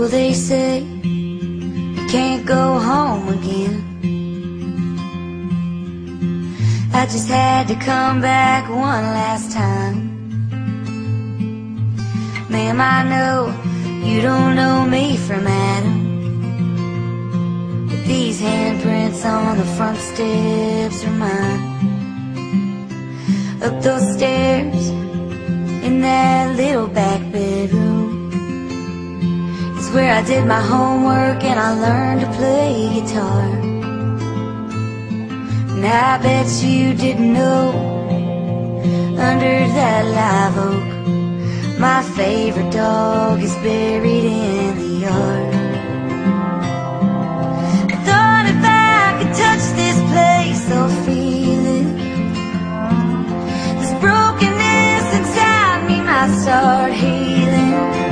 Well, they say you can't go home again. I just had to come back one last time. Ma'am, I know you don't know me from Adam, but these handprints on the front steps are mine. Up those stairs in that little back bedroom is where I did my homework and I learned to play guitar. And I bet you didn't know, under that live oak, my favorite dog is buried in the yard. I thought if I could touch this place, I'll feel it. This brokenness inside me might start healing.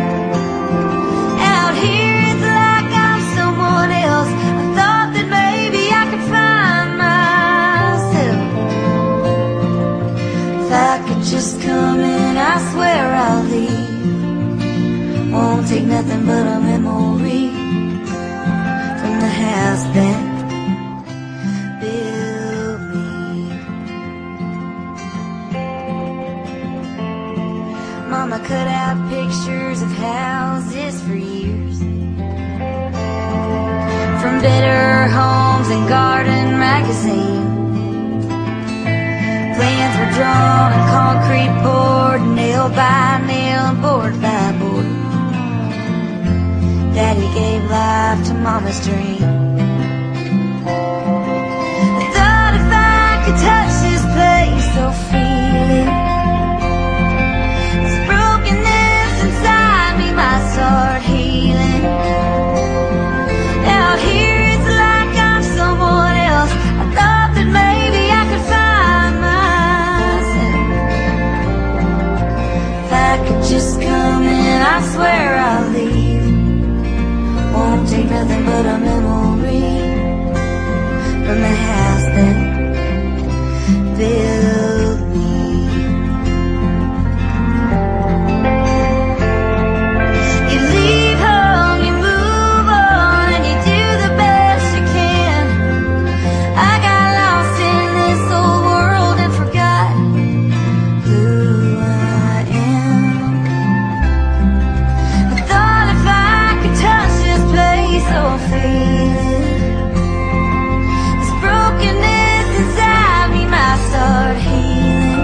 Out here it's like I'm someone else. I thought that maybe I could find myself. If I could just come in, I swear I'll leave. Won't take nothing but a memory from the house that built me. Mama cut out pictures of houses for years, from Better Homes and Garden Magazine. Plans were drawn and concrete poured, nail by nail and board by board. Daddy gave life to Mama's dream. I thought if I could touch this place, I'll feel it. This brokenness inside me might start healing. Out here it's like I'm someone else. I thought that maybe I could find myself. If I could just come in, I swear I'll leave. Won't take nothing but a memory from the house that built me. You leave home, you move on, and you do the best you can. I got lost in this old world and forgot who I am. I thought if I could touch this place, I'll feel it. This brokenness inside me might start healing.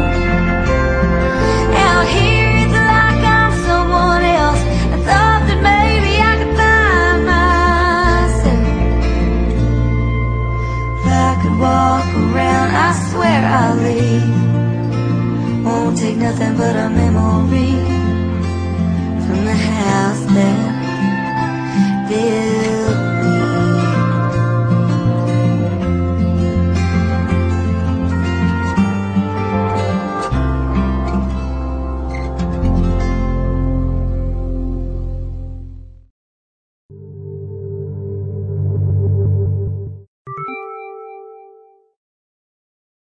Out here it's like I'm someone else. I thought that maybe I could find myself. If I could walk around, I swear I'll leave. Won't take nothing but a memory from the house that built